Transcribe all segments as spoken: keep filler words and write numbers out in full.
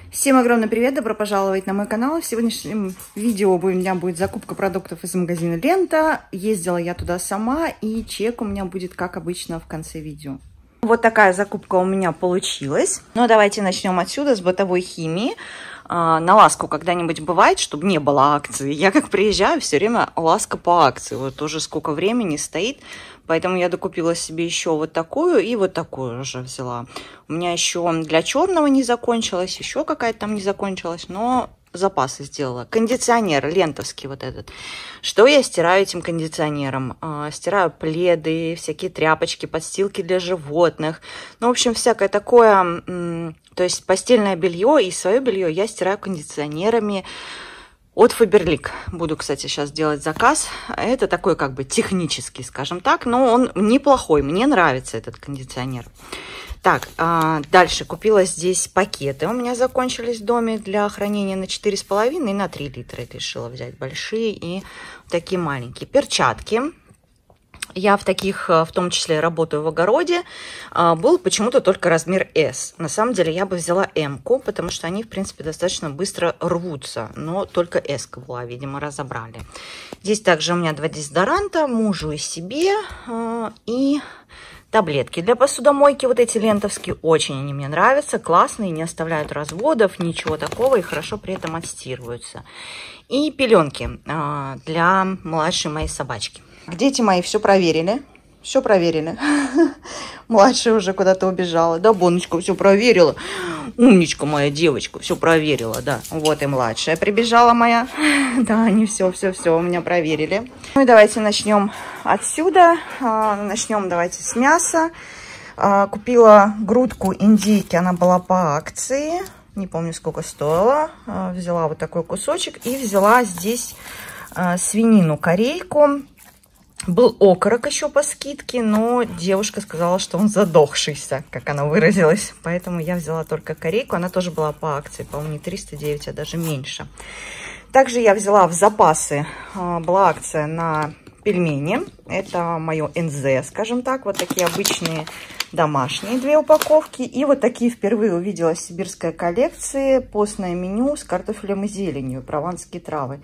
Всем огромный привет, добро пожаловать на мой канал. В сегодняшнем видео у меня будет закупка продуктов из магазина Лента. Ездила я туда сама, и чек у меня будет, как обычно, в конце видео. Вот такая закупка у меня получилась. Ну, давайте начнем отсюда, с бытовой химии. На Ласку когда-нибудь бывает, чтобы не было акции. Я как приезжаю, все время Ласка по акции. Вот уже сколько времени стоит. Поэтому я докупила себе еще вот такую и вот такую уже взяла. У меня еще для черного не закончилось, еще какая-то там не закончилась, но запасы сделала. Кондиционер лентовский вот этот. Что я стираю этим кондиционером? А, стираю пледы, всякие тряпочки, подстилки для животных. Ну, в общем, всякое такое. То есть постельное белье и свое белье я стираю кондиционерами от Faberlic. Буду, кстати, сейчас делать заказ. Это такой как бы технический, скажем так, но он неплохой. Мне нравится этот кондиционер. Так, а дальше купила здесь пакеты. У меня закончились в доме для хранения на четыре с половиной и на три литра. Решила взять большие и такие маленькие. Перчатки. Я в таких, в том числе, работаю в огороде. Был почему-то только размер эс. На самом деле я бы взяла эм-ку, потому что они, в принципе, достаточно быстро рвутся. Но только эс-ка была, видимо, разобрали. Здесь также у меня два дезодоранта, мужу и себе. И таблетки для посудомойки. Вот эти лентовские, очень они мне нравятся. Классные, не оставляют разводов, ничего такого. И хорошо при этом отстирываются. И пеленки для младшей моей собачки. Дети мои все проверили. Все проверили. Младшая уже куда-то убежала. Да, Боночка все проверила. Умничка моя девочка, все проверила, да. Вот и младшая прибежала моя. Да, они все, все, все у меня проверили. Ну и давайте начнем отсюда. Начнем давайте с мяса. Купила грудку индейки, она была по акции. Не помню, сколько стоила. Взяла вот такой кусочек и взяла здесь свинину, корейку. Был окорок еще по скидке, но девушка сказала, что он задохшийся, как она выразилась. Поэтому я взяла только корейку. Она тоже была по акции, по-моему, не триста девять, а даже меньше. Также я взяла в запасы, была акция на пельмени. Это мое эн зэ, скажем так. Вот такие обычные домашние две упаковки. И вот такие впервые увидела сибирская коллекция. Постное меню с картофелем и зеленью, прованские травы.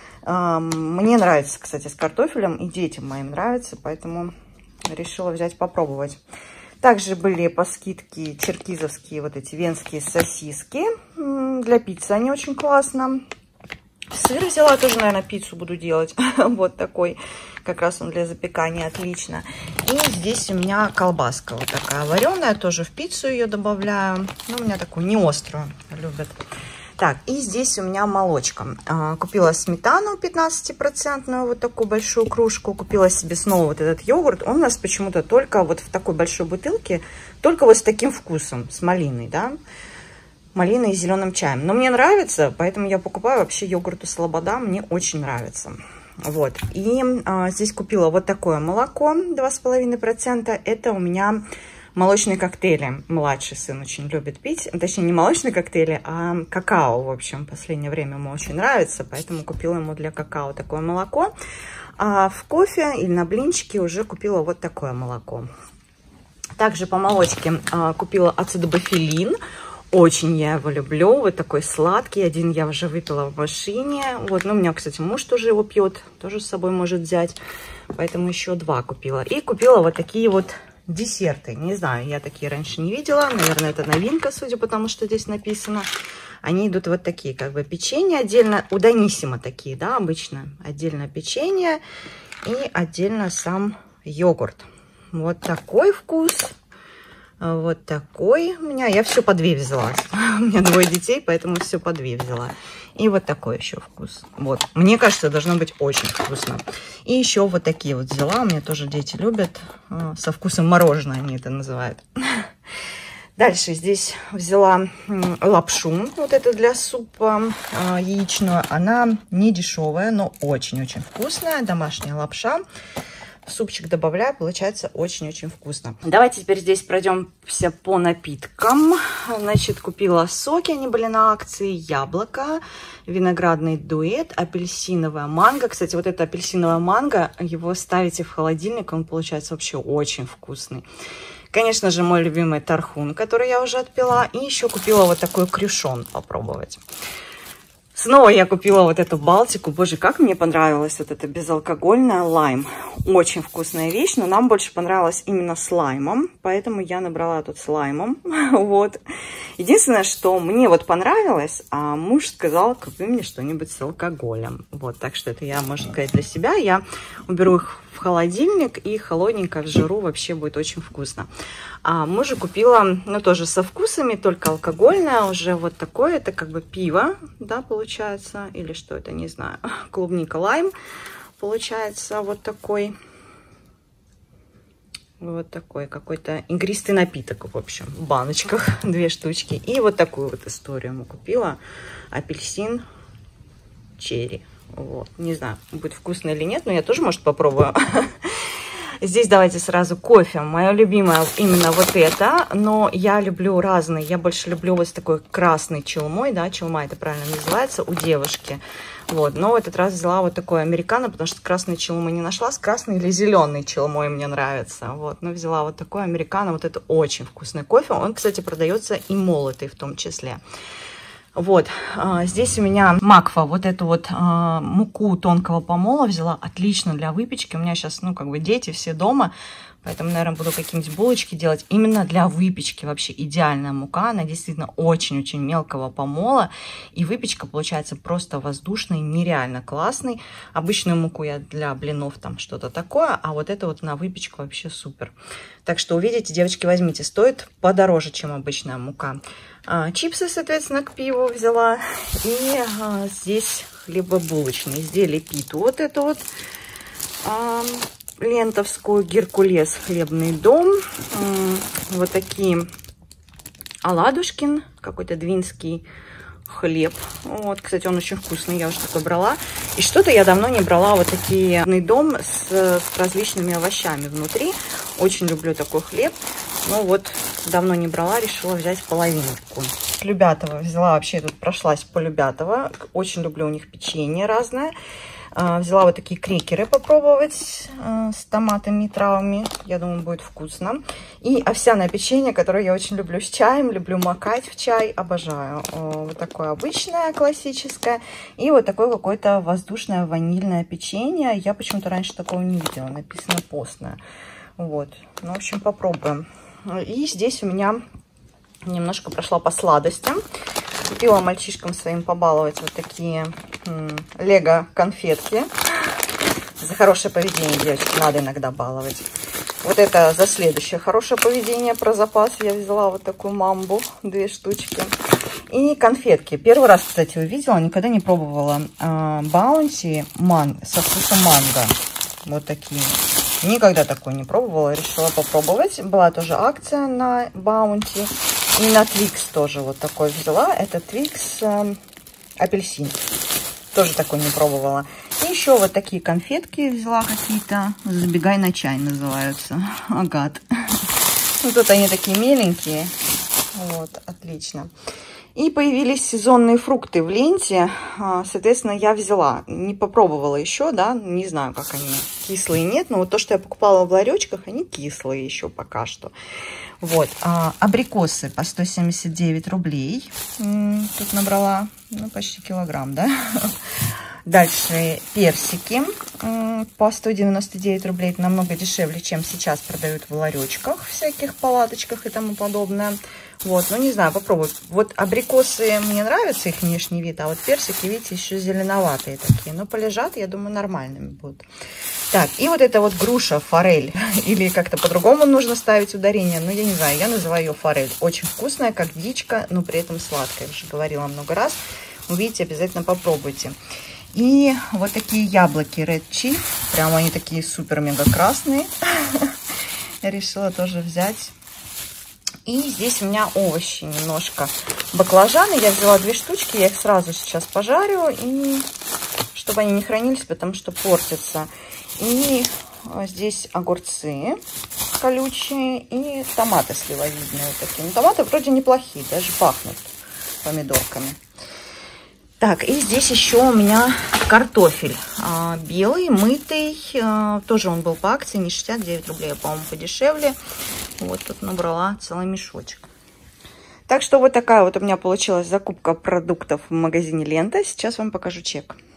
Мне нравится, кстати, с картофелем, и детям моим нравится, поэтому решила взять попробовать. Также были по скидке черкизовские вот эти венские сосиски. Для пиццы они очень классно. Сыр взяла, тоже, наверное, пиццу буду делать. Вот такой, как раз он для запекания, отлично. И здесь у меня колбаска вот такая вареная, тоже в пиццу ее добавляю. Ну, у меня такую не острую любят. Так, и здесь у меня молочко. Купила сметану пятнадцатипроцентную, вот такую большую кружку. Купила себе снова вот этот йогурт. Он у нас почему-то только вот в такой большой бутылке, только вот с таким вкусом, с малиной, да. Малиной и зеленым чаем. Но мне нравится, поэтому я покупаю вообще йогурту Слобода. Мне очень нравится. Вот. И а, здесь купила вот такое молоко, два с половиной процента. Это у меня молочные коктейли. Младший сын очень любит пить. Точнее, не молочные коктейли, а какао. В общем, в последнее время ему очень нравится. Поэтому купила ему для какао такое молоко. А в кофе или на блинчики уже купила вот такое молоко. Также по молочке а, купила ацидобафилин. Очень я его люблю. Вот такой сладкий. Один я уже выпила в машине. Вот. Ну, у меня, кстати, муж тоже его пьет. Тоже с собой может взять. Поэтому еще два купила. И купила вот такие вот десерты. Не знаю, я такие раньше не видела. Наверное, это новинка, судя по тому, что здесь написано. Они идут вот такие, как бы печенье отдельно. У Даниссимо такие, да, обычно. Отдельно печенье и отдельно сам йогурт. Вот такой вкус. Вот такой у меня. Я все по две взяла. У меня двое детей, поэтому все по две взяла. И вот такой еще вкус. Вот. Мне кажется, должно быть очень вкусно. И еще вот такие вот взяла. У меня тоже дети любят. Со вкусом мороженое они это называют. Дальше здесь взяла лапшу. Вот это для супа яичную. Она не дешевая, но очень-очень вкусная. Домашняя лапша. Супчик добавляю, получается очень-очень вкусно. Давайте теперь здесь пройдемся по напиткам. Значит, купила соки, они были на акции. Яблоко, виноградный дуэт, апельсиновая манго. Кстати, вот это апельсиновая манго, его ставите в холодильник, он получается вообще очень вкусный. Конечно же, мой любимый тархун, который я уже отпила. И еще купила вот такой крюшон попробовать. Снова я купила вот эту Балтику. Боже, как мне понравилась вот эта безалкогольная лайм. Очень вкусная вещь, но нам больше понравилась именно с лаймом. Поэтому я набрала тут с лаймом. Вот. Единственное, что мне вот понравилось, а муж сказал, купи мне что-нибудь с алкоголем. Вот, так что это я, можно сказать, для себя. Я уберу их в холодильник, и холодненько в жиру вообще будет очень вкусно. А мужу купила, ну, тоже со вкусами, только алкогольное, уже вот такое, это как бы пиво, да, получается, или что это, не знаю, клубника лайм, получается, вот такой, вот такой какой-то игристый напиток, в общем, в баночках, две штучки. И вот такую вот историю мы купила, апельсин, черри. Вот. Не знаю, будет вкусно или нет, но я тоже, может, попробую. Здесь давайте сразу кофе. Мое любимое именно вот это, но я люблю разные. Я больше люблю вот с такой красной челмой, да, челма это правильно называется, у девушки. Вот, но в этот раз взяла вот такой американо, потому что красной челмы не нашла. С красной или зеленой челмой мне нравится. Вот, но взяла вот такой американо. Вот это очень вкусный кофе. Он, кстати, продается и молотый в том числе. Вот, а, здесь у меня макфа, вот эту вот а, муку тонкого помола взяла, отлично для выпечки. У меня сейчас, ну, как бы дети все дома, поэтому, наверное, буду какие-нибудь булочки делать. Именно для выпечки вообще идеальная мука, она действительно очень-очень мелкого помола. И выпечка получается просто воздушной, нереально классной. Обычную муку я для блинов там что-то такое, а вот это вот на выпечку вообще супер. Так что увидите, девочки, возьмите, стоит подороже, чем обычная мука. А, чипсы, соответственно, к пиву взяла. И а, здесь хлебобулочные изделия Питу. Вот это вот а, лентовскую, Геркулес, хлебный дом. А, вот такие оладушкин, какой-то двинский хлеб. Вот, кстати, он очень вкусный, я уже такой брала. И что-то я давно не брала вот такие дом с, с различными овощами внутри. Очень люблю такой хлеб. Ну вот, давно не брала, решила взять половинку. Любятово взяла, вообще тут прошлась по Любятово. Очень люблю у них печенье разное. Взяла вот такие крекеры попробовать с томатами и травами. Я думаю, будет вкусно. И овсяное печенье, которое я очень люблю с чаем. Люблю макать в чай. Обожаю. Вот такое обычное, классическое. И вот такое какое-то воздушное ванильное печенье. Я почему-то раньше такого не видела. Написано постное. Вот. Ну, в общем, попробуем. И здесь у меня немножко прошла по сладостям. Купила мальчишкам своим побаловать вот такие лего-конфетки. За хорошее поведение, девочки, надо иногда баловать. Вот это за следующее хорошее поведение, про запас. Я взяла вот такую мамбу, две штучки. И конфетки. Первый раз, кстати, увидела, никогда не пробовала. Баунти ман, со вкусом манго. Вот такие. Никогда такой не пробовала, решила попробовать. Была тоже акция на Баунти. И на Твикс тоже вот такой взяла. Это Твикс э, апельсин. Тоже такой не пробовала. И еще вот такие конфетки взяла какие-то. Забегай на чай называются. Агат. Ну, тут они такие меленькие. Вот, отлично. И появились сезонные фрукты в ленте. Соответственно, я взяла. Не попробовала еще, да. Не знаю, как они. Кислые нет. Но вот то, что я покупала в ларечках, они кислые еще пока что. Вот. А, абрикосы по сто семьдесят девять рублей. Тут набрала, ну, почти килограмм, да. Дальше персики по сто девяносто девять рублей. Это намного дешевле, чем сейчас продают в ларечках, всяких палаточках и тому подобное. Вот, ну не знаю, попробую. Вот абрикосы, мне нравится их внешний вид, а вот персики, видите, еще зеленоватые такие. Но полежат, я думаю, нормальными будут. Так, и вот это вот груша, форель. Или как-то по-другому нужно ставить ударение. Но я не знаю, я называю ее форель. Очень вкусная, как дичка, но при этом сладкая. Я уже говорила много раз. Увидите, обязательно попробуйте. И вот такие яблоки Red Chief. Прямо они такие супер-мега красные. Я решила тоже взять. И здесь у меня овощи немножко. Баклажаны. Я взяла две штучки. Я их сразу сейчас пожарю. И чтобы они не хранились, потому что портятся. И здесь огурцы колючие. И томаты сливовидные. Вот такие. Ну, томаты вроде неплохие. Даже пахнут помидорками. Так, и здесь еще у меня картофель а, белый, мытый, а, тоже он был по акции, не шестьдесят девять рублей, по-моему, подешевле. Вот тут набрала целый мешочек. Так что вот такая вот у меня получилась закупка продуктов в магазине Лента. Сейчас вам покажу чек.